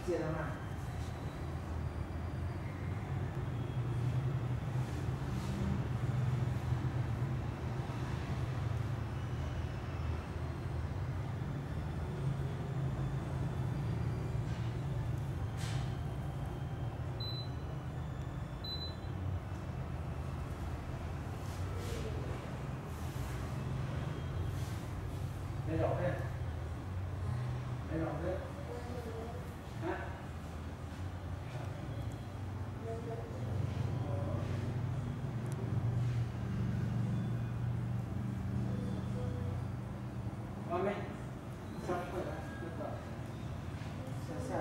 接着嘛。Lấy rộng lên. Lấy rộng lên. Hả? Ngon đấy. Sao phải là được rồi. Sao?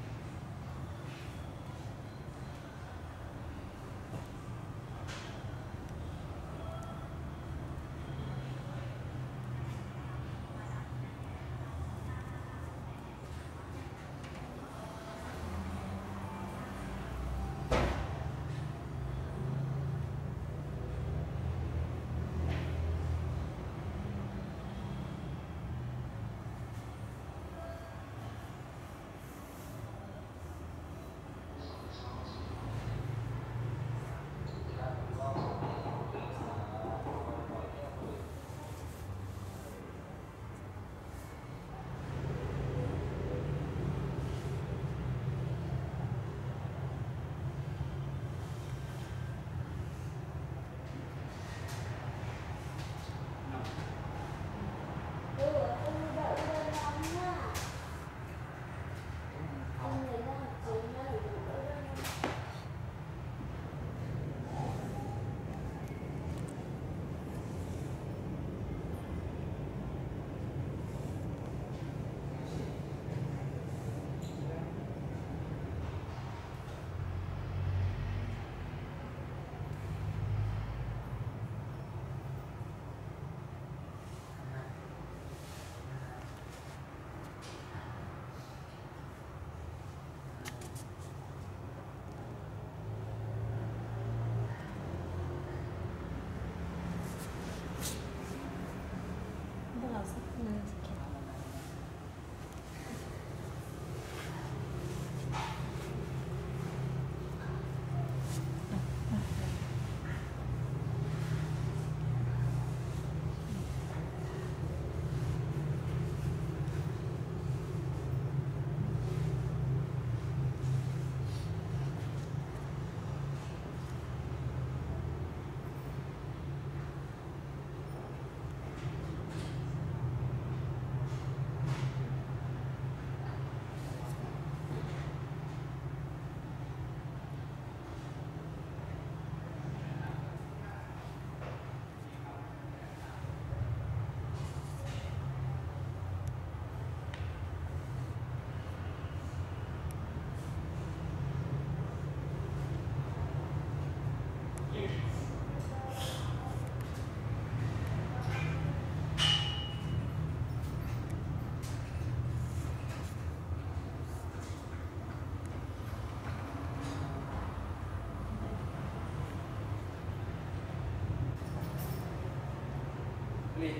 Lì.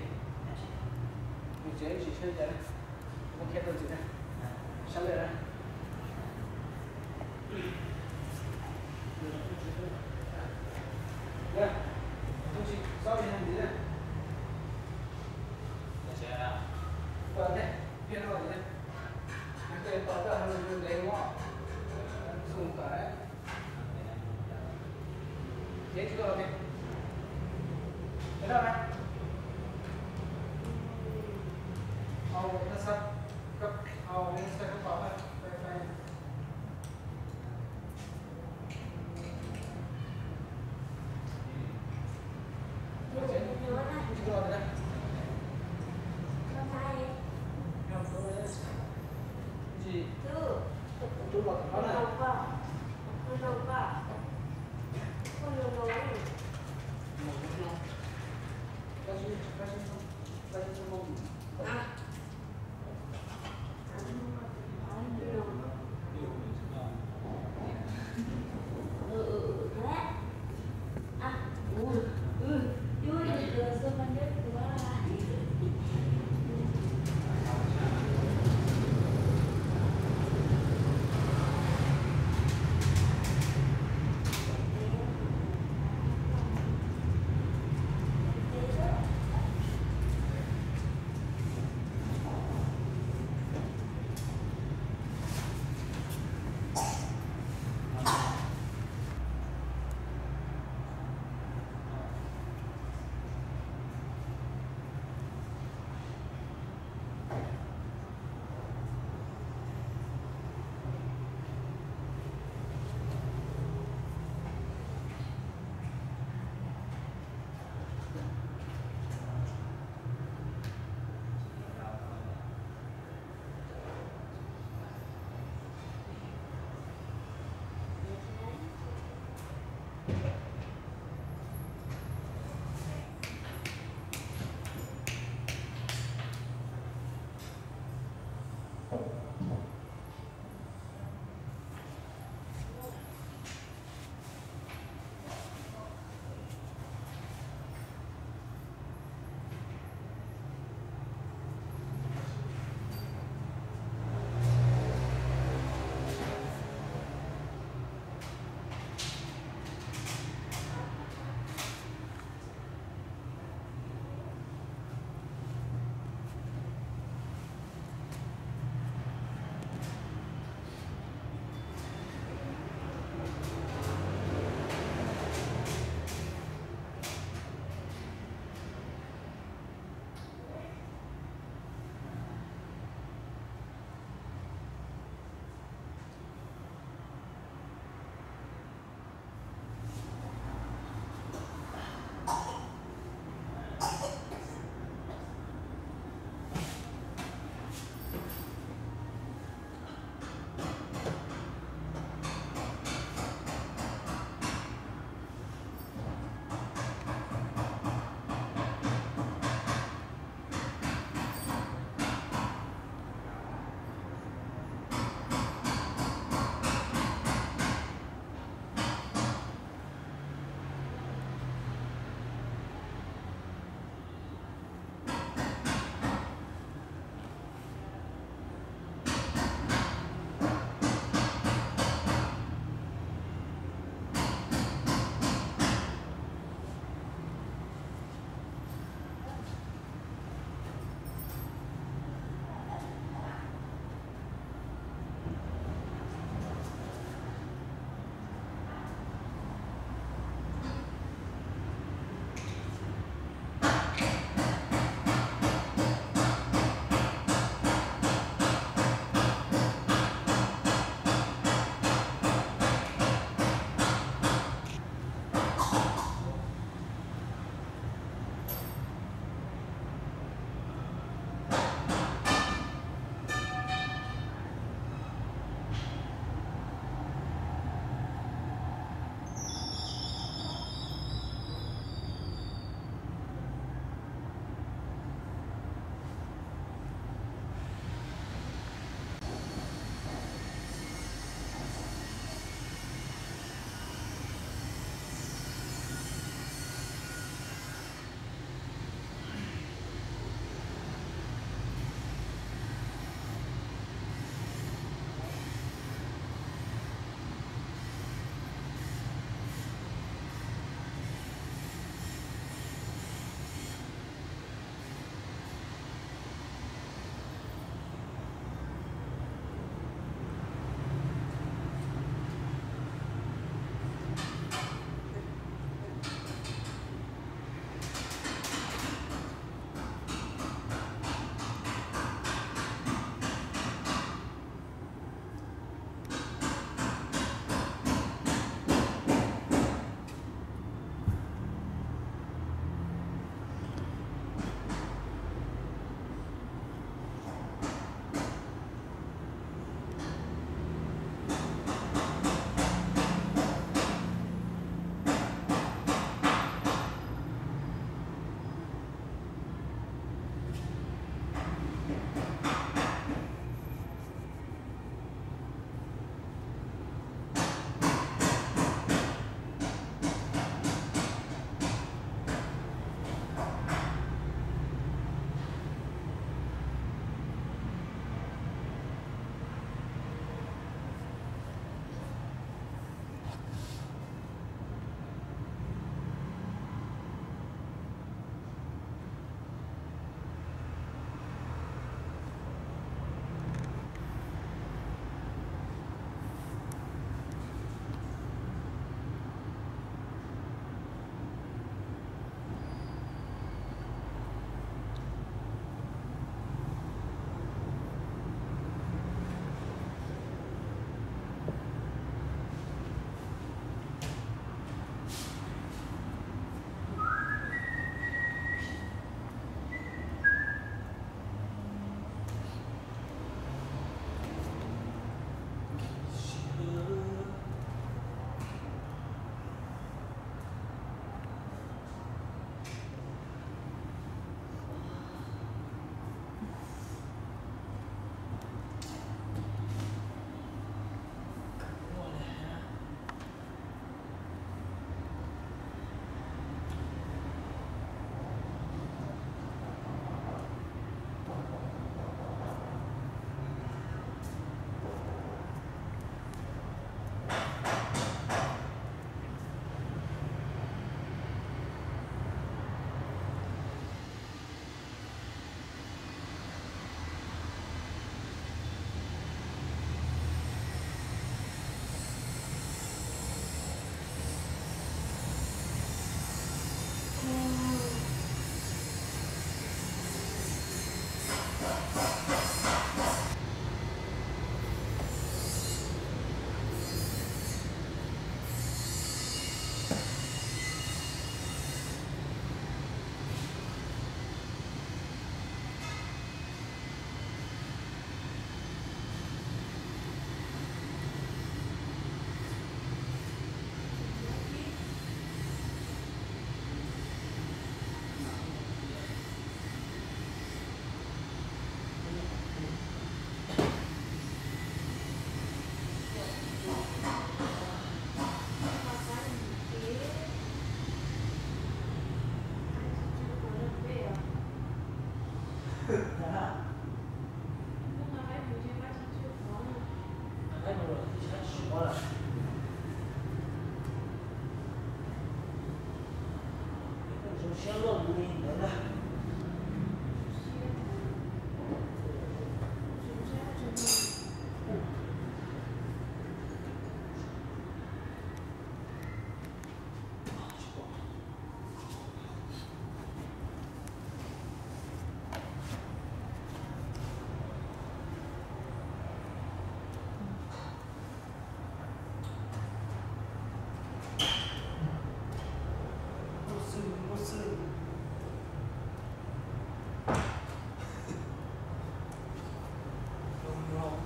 Mình chỉ chơi đấy. Ok tôi chỉ đây. Sao đây? Đây. Tôi chỉ sao đi làm gì đây? Vâng đấy. Phiên rồi đấy. Cái tỏ ra mình lấy ngọ. Dùng cái. Thế chứ rồi. Thế đâu này? Nó sắp cấp nên sẽ không có này. Gì? Chú bảo nó này.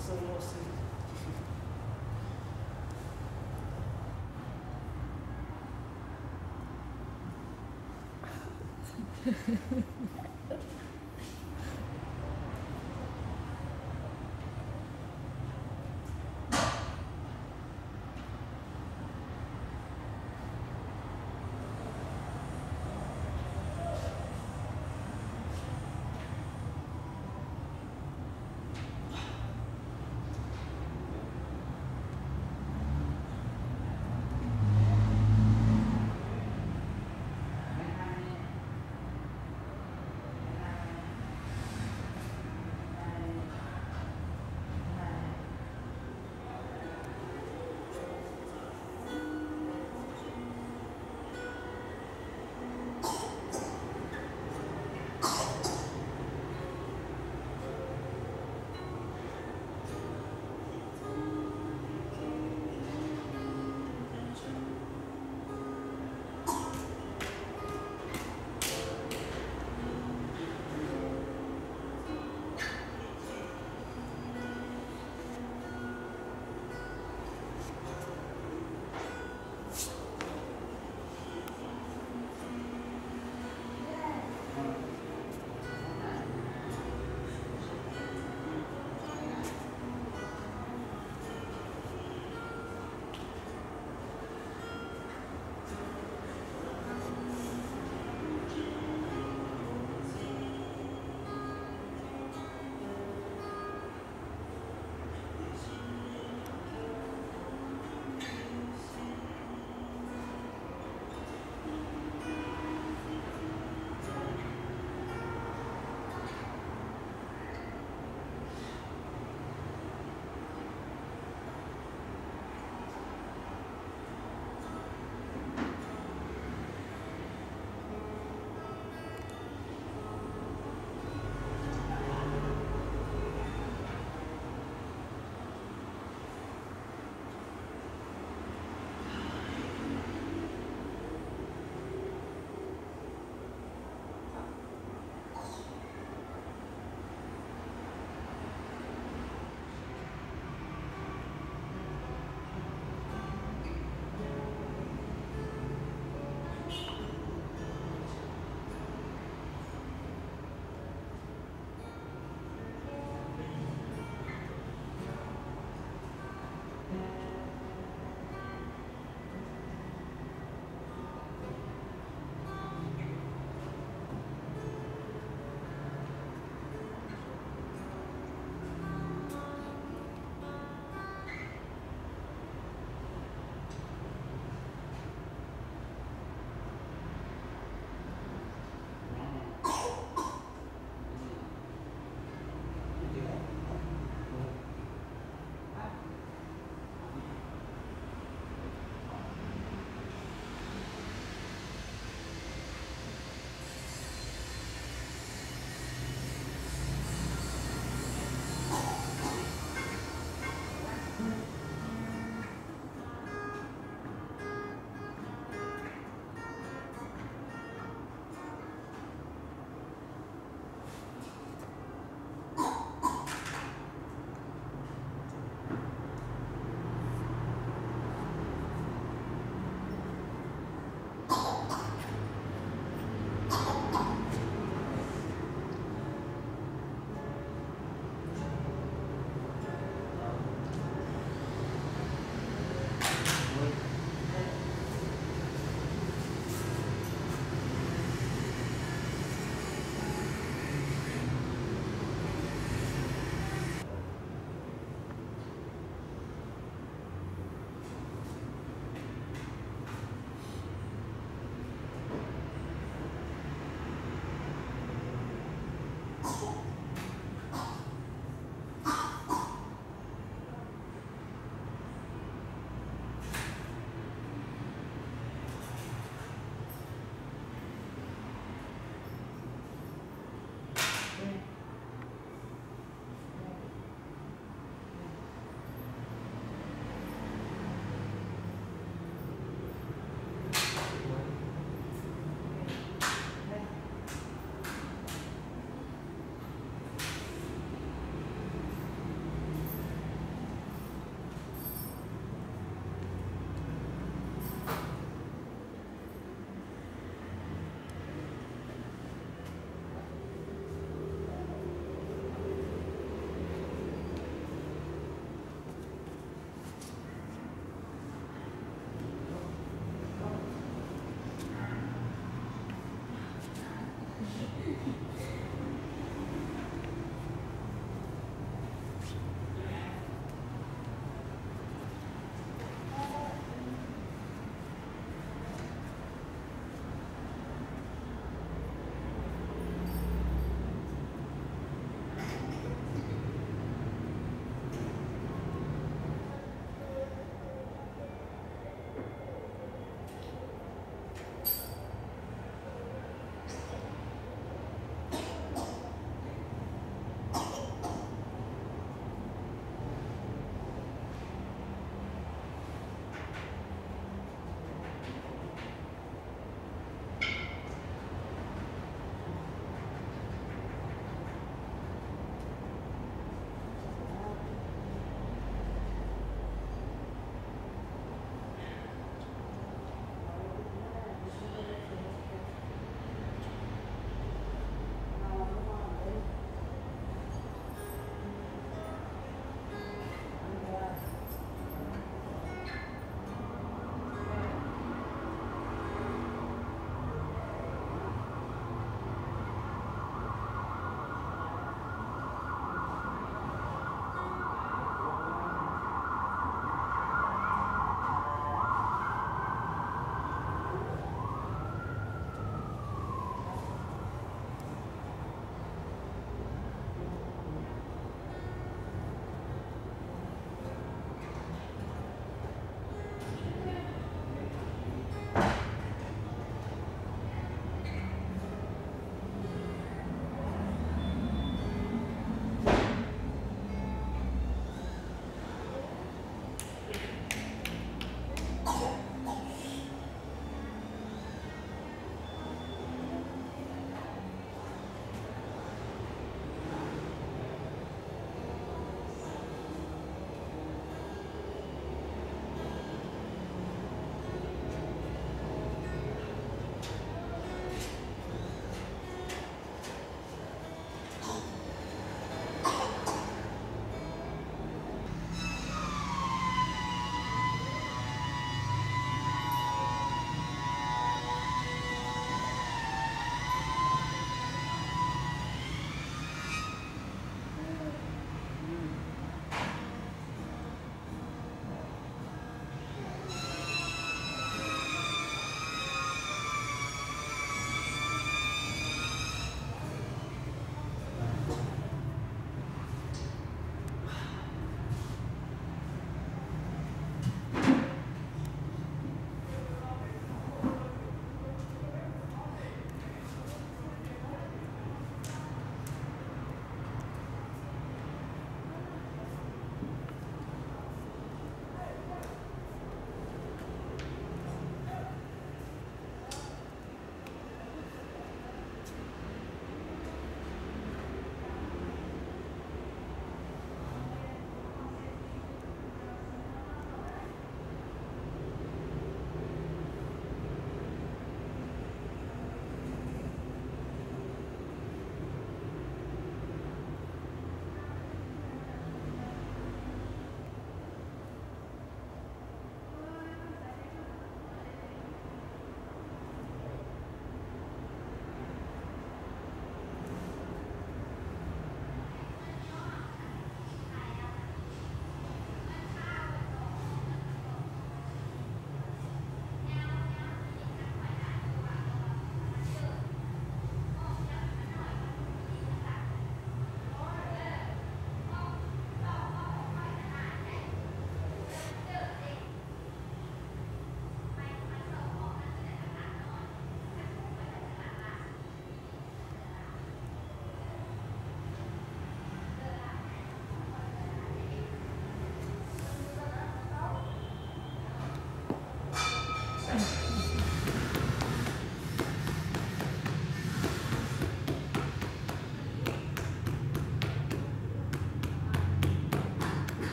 Moço.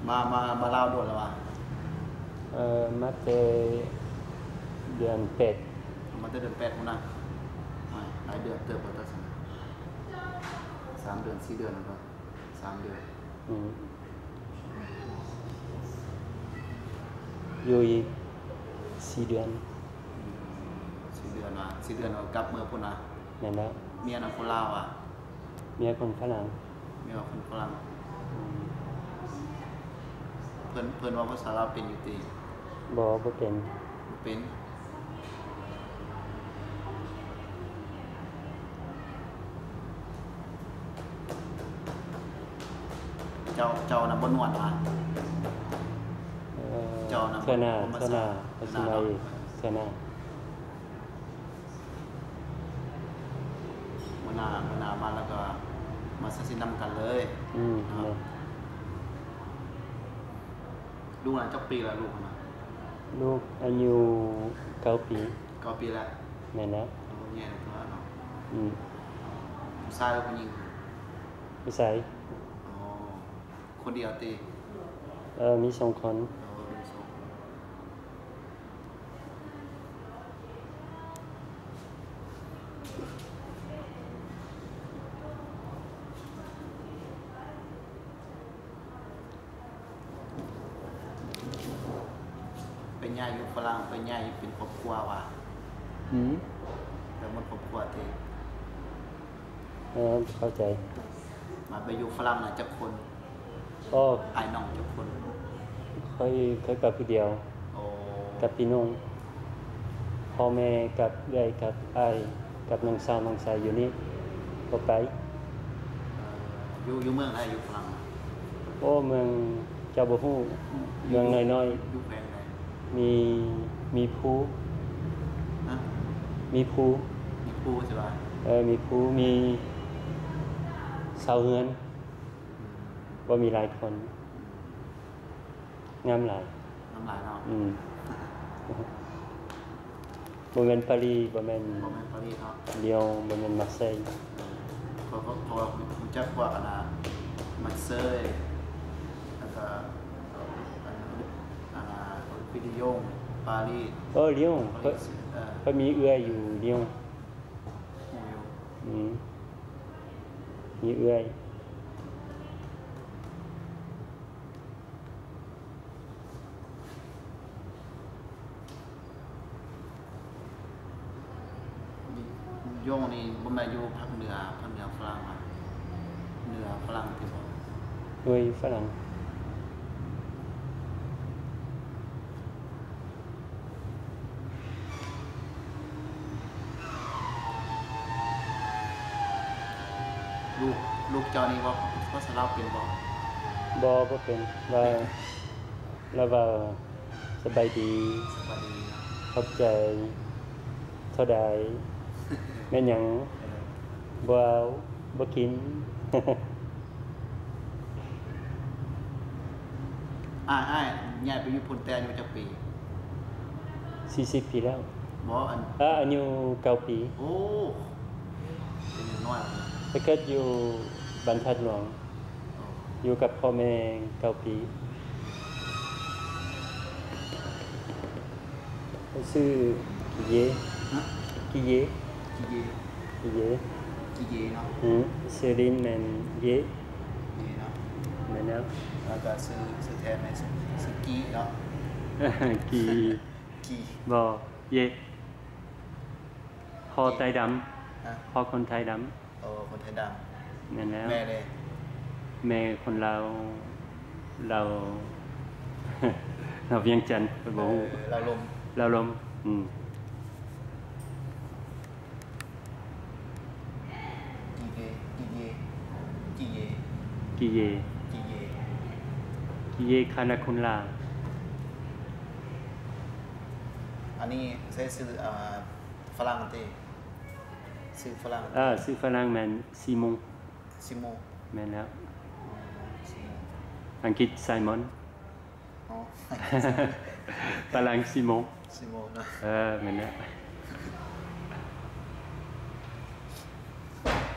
มาลาวโดนแล้ววะมาเจอเดือนเป็ดมาเดือน8พุ่นน่ะหลายเดือนเติบโตตั้ง3 เดือน4 เดือนแล้วก็3 เดือนอยู่อีก4 เดือน 4 เดือนว่ะ4 เดือนเอากลับเมื่อพุ่นน่ะแม่นแล้วเมียน่ะคนลาวอ่ะเมียคนฝรั่งเมียคนฝรั่งเพิ่นว่าภาษาลาวเป็นอยู่ติบ่เป็นเจ้าน่ะบ่นวดว่ะเจ้าน่ะเท่าหน้าภาษาไทยเท่าหน้ามื้อหน้ามาแล้วก็มาสินำกันเลยลูกน่ะจักปีแล้วลูกน่ะลูกอายุ9 ปี 9 ปีแล้วแม่นแล้วแย่ตัวเนาะผู้ชายหรือผู้หญิงผู้ชายคนเดียวติมี2 คนเป็นญาติอยู่ฝรั่งเป็นญาติเป็นครอบครัวว่ะแต่มันครอบครัวติเข้าใจมาไปอยู่ฝรั่งน่ะจักคนอ้ายน้องจักคนเคยกับผู้เดียวกับพี่น้องพ่อแม่กับเอื้อยกับอ้ายกับน้องสาวน้องชายอยู่นี่บ่ไปอยู่เมืองใดอยู่ฝรั่งเมืองเจ้าบ่ฮู้เมืองน้อยๆอยู่แขวงใดมีภูฮะมีภูใช่ป่ะมีภูมีชาวเฮือนบ่มีหลายคนงามหลายเนาะบ่แม่นปารีสบ่แม่นปารีสเนาะเลียงบ่แม่นมาร์เซย์เพราะผมจักว่าอันน่ะมาร์เซย์แล้วก็อันน่ะปิดิยงปารีสเลียงเขามีเอื้อยอยู่เลียงมีเอื้อยโยงนี่บ่แม่นอยู่ภาคเหนือฝรั่งอ่ะเหนือฝรั่งที่บ่ด้วยฝรั่งลูกเจ้านี่ว่าภาษาลาวเป็นบ่เป็นว่าแล้วว่าสบายดีขอบใจเท่าใดแม่นหยังบ่กินอ้ายย้ายไปอยู่พุ่นแต่อายุจักปี 40 ปีแล้วบ่อายุ9 ปีโอ้เป็นน้อยไปเกิดอยู่บรรทัดหลวงอยู่กับพ่อแม่9 ปีชื่อกิเยเนาะชื่อลินแม่นเยเนาะแม่นแล้วแล้วก็ชื่อแท้แม่ชื่อกีเนาะกีบ่เยพ่อไทยดำพ่อคนไทยดำคนไทยดำนั่นแล้วแม่เลยแม่คนเราเวียงจันทร์บ่ฮู้เราลมกิเยคานาคุนลาอันนี้ใช้ชื่อฝรั่งติชื่อฝรั่งชื่อฝรั่งแม่นซิมอนแม่นแล้วอังกฤษไซมอนฝรั่งซิมอนนะแม่นแล้ว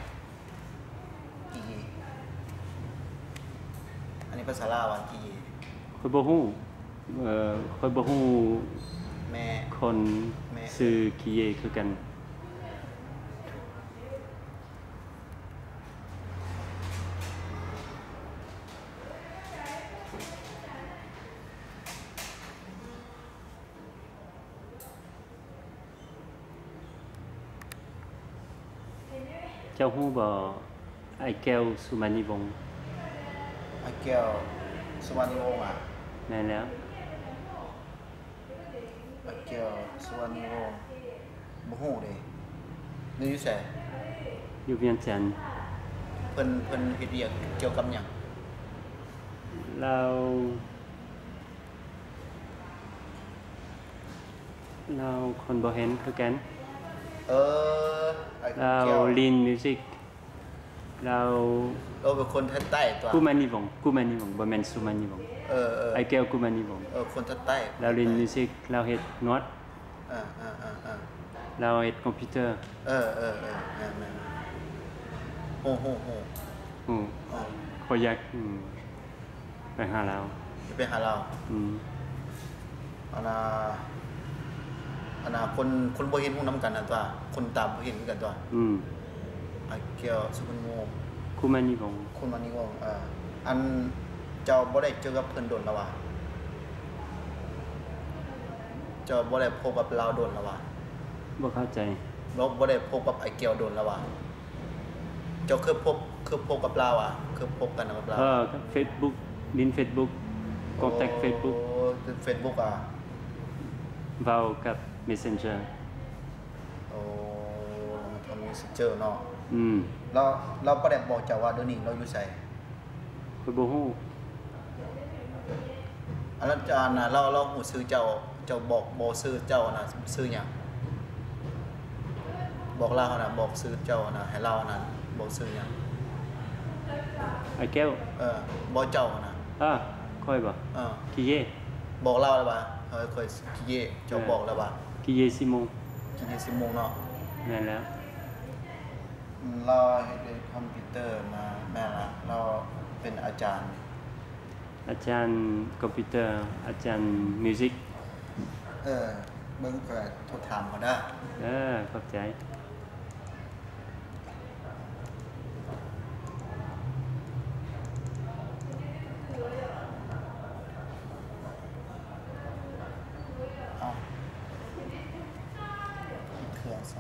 อันนี้ภาษาลาวกิเยอยบ่ฮู้ค่อยบ่ฮู้แม่คนชื่อกิเยคือกันเจ้าฮู้บ่ไอ้แก้วสุมาณีวงศ์ไอ้แก้วสุวรรณีวงศ์อ่ะแม่นแล้วไอ้แก้วสุวรรณีวงศ์บ่ฮู้เด้นี่อยู่ไสอยู่เวียงจันทน์เพิ่นเฮ็ดเวียกเกี่ยวกับหยังเราคนบ่เห็นคือกันไอ้เราแก้วลินมิวสิกเราเป็นคนทางใต้ตัวกุมาณีวงศ์บ่แม่นสุมาณีวงศ์ไอ้แก้วกุมาณีวงศ์คนทางใต้เราลินมิวสิกเราเฮ็ดนวด เราเฮ็ดคอมพิวเตอร์แม่นๆโอ้ขอยอยากไปหาเราไปหาเราอันน่ะคนบ่เห็นฮู้นํกันน่ะตัวคนตามบ่เห็นคือกันตัวไอ้แก้วสุวรรณีวงศ์กุมาณีวงศ์คุณมานิวงศ์อันเจ้าบ่ได้เจอกับเพิ่นโดนแล้วว่ะเจ้าบ่ได้พบกับเราโดนแล้วว่ะบ่เข้าใจเราบ่ได้พบกับไอ้เกียวโดนแล้วว่ะเจ้าเคยพบกับเราอ่ะเคยพบกันกับเรากับ Facebook ลิน Facebook contact Facebook เป็น Facebook อ่ะเว้ากับ Messenger ทำ Messenger เนาะ เราบ่ได้บอกเจ้าว่าเดี๋ยวนี้เราอยู่ไสข้อยบ่ฮู้อันนั้นอาจารย์น่ะเราฮู้ชื่อเจ้าบอกบ่ชื่อเจ้าน่ะชื่อหยังบอกเราน่ะบอกชื่อเจ้าน่ะให้เราน่ะบอกชื่อหยังไอ้แก้วบอกเจ้าน่ะค่อยบ่กิเยบอกเราแล้วว่าค่อยกิเยเจ้าบอกแล้วว่ากิเยซิมงกิเย10 โมงเนาะแม่นแล้วเราเฮ็ดคอมพิวเตอร์มาแม่ละเราเป็นอาจารย์อาจารย์คอมพิวเตอร์อาจารย์มิวสิกเบิ่งก็โทรถามเขาได้ขอบใจเอาเครื่องซะ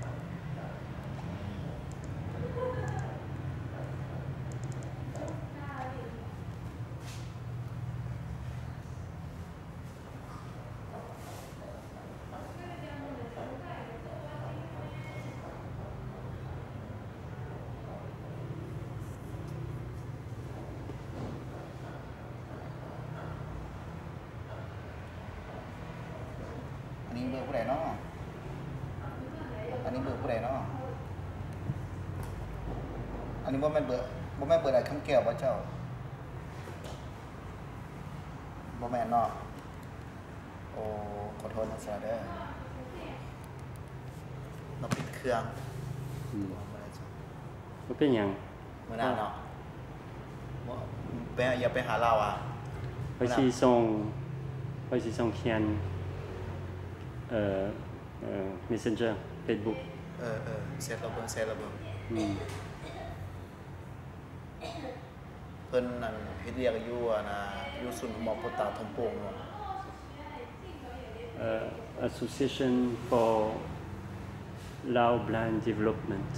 อันนี้เบอร์ผู้ใดเนาะอันนี้เบอร์ผู้ใดเนาะอันนี้บ่แม่นเบอร์ใดคำแก้วบ่เจ้าบ่แม่นเนาะโอ้ขอโทษนะซะเด้อเราปิดเครื่องบ่เป็นหยังมื้อหน้าเนาะอย่าไปหาเราอ่ะข้อยสิส่งเขียนMessenger Facebook เสร็จแล้วเบิ่ง เพิ่นนั่นเฮ็ดเรียกอยู่อยู่ศูนย์หมอพุทธาทงโป่งเนาะ Association for Lao Blind Development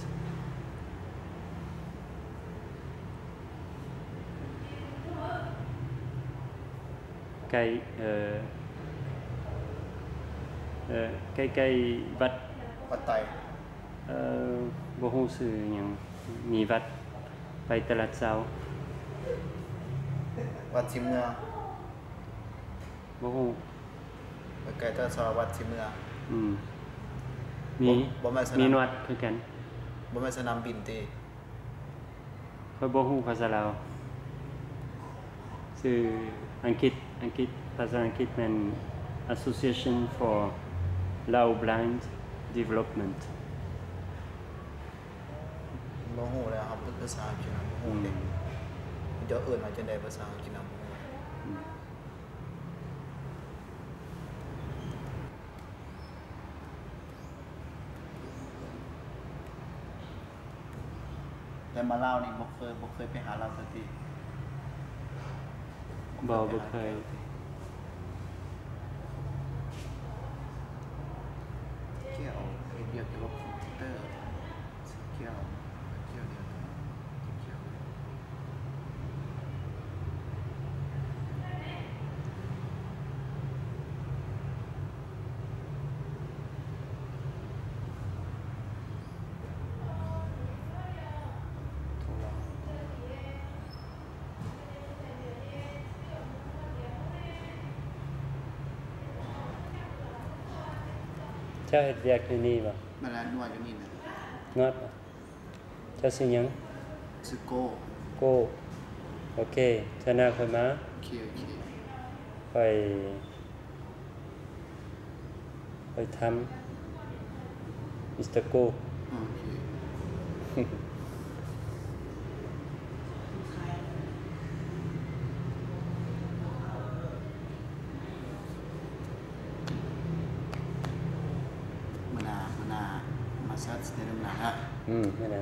ใกล้ใกล้วัดวัดไตบ่ฮู้ชื่อหยังมีวัดไปตลาดเช้าวัดสิเมืองบ่ฮู้ใกล้ๆตะซอวัดสิเมืองมีบ่แม่นสนามมีนวดคือกันบ่แม่นสนามบินติข้อยบ่ฮู้ภาษาลาวชื่ออังกฤษภาษาอังกฤษแม่น Association for Lao Blind Development บ่ฮู้แล้วครับภาษาอังกฤษบ่ฮู้เด้เดี๋ยวเอิ้นมาจังได๋ภาษาอังกฤษนำบ่ฮู้แต่มาเล่านี่บ่เคยไปหาเราสักทีบ่เคยเกี่ยวเดียวกับคอมพิวเตอร์เกี่ยวเดียวเกี่ยวเจ้าเฮ็ดเวียกอยู่นี่บ่มาแล้วนวดอยู่นี่นะนวดบ่เจ้าสิหยังซึโก้โก้โอเคเจ้าหน้าค่อยมาโอเคค่อยทำมิสเตอร์โก้โอเคมาซัดในน้ำหนักฮะนั่นน่ะ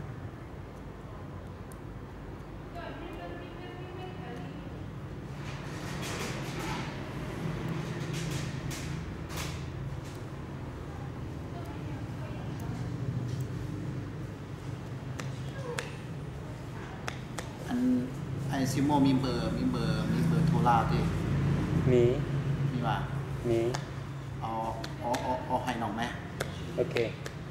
ไอซิโมมีเบอร์โทรลาดิมีว่ามีเอาให้น้องไหมโอเค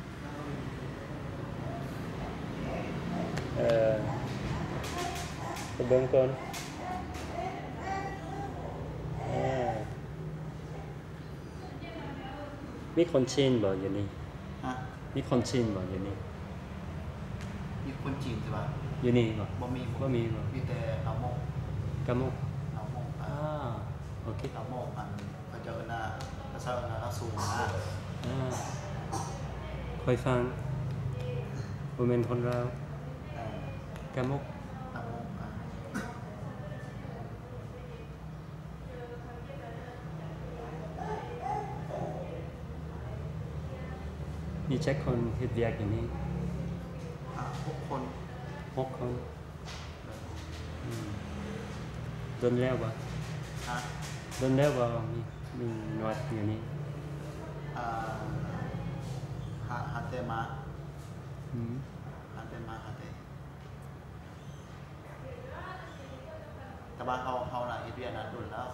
ไปเบิ่งก่อนมีคนจีนบ่อยู่นี่ฮะมีคนจีนบ่อยู่นี่มีคนจีนใช่ป่ะอยู่นี่บ่บ่มี มีแต่เราโมกกะมุกเราโมกโอเคเราโมกมันเขาจะภาษาเราสูงนะค่อยฟังบ่แม่นคนลาวกะมุกเราโมกมีแจ็คคนเฮ็ดเวียกอยู่นี่ 6 คน 6 คนโดนแล้วบ่ฮะโดนแล้วบ่มีนวดอยู่นี่หาเตมาอืมหาเตแต่ว่าเขาน่ะเฮ็ดเวียกน่ะดุนแล้ว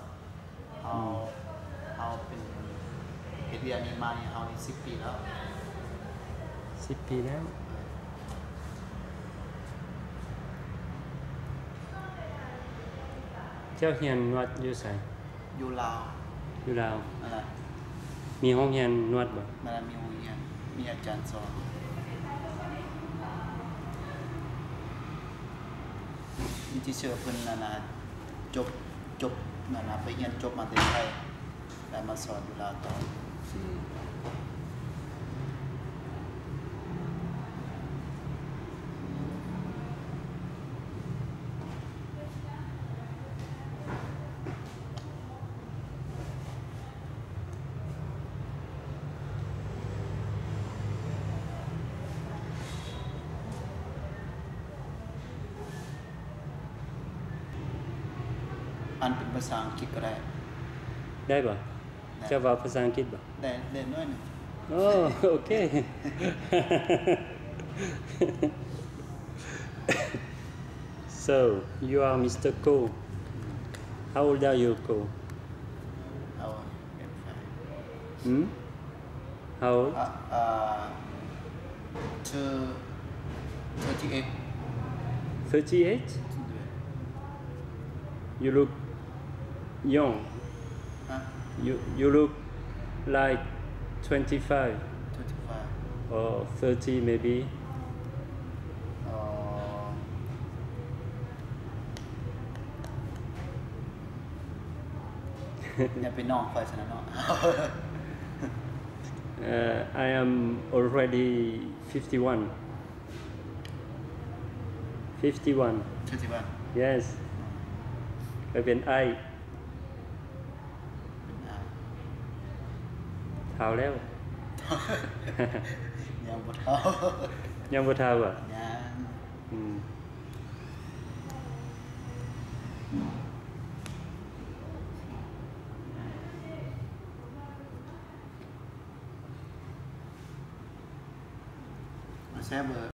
เขาเป็นเฮ็ดเวียกนี้มานี่เขานี่10 ปีแล้ว 10 ปีแล้วเจ้าเรียนนวดอยู่ไสอยู่ลาวอยู่ลาวนั่นแหละมีห้องเรียนนวดบ่มันมีโรงเรียนมีอาจารย์สอนมีที่เชื่อเพิ่นน่ะนะจบน่ะนะไปเรียนจบมาแต่ไทยแล้วมาสอนอยู่ลาวต่อ อันเป็นภาษาอังกฤษก็ได้ได้บ่เจ้าเว้าภาษาอังกฤษบ่ได้น้อยหนึง Oh, okay. So, you are Mr. Ko. How old are you, Ko? เอาเป็นไฟ How old? 38 38? You look young. ฮะ You look like 25 25 or 30 maybe. อย่าเป็นน้องคอยชนะน้อง I am already 51. 51. 31 Yes. ไปเป็นไอ้เป็นอาเท่าแล้วยังบ่เท่ายังบ่เท่าอ่ะยังแซ่บเบอร์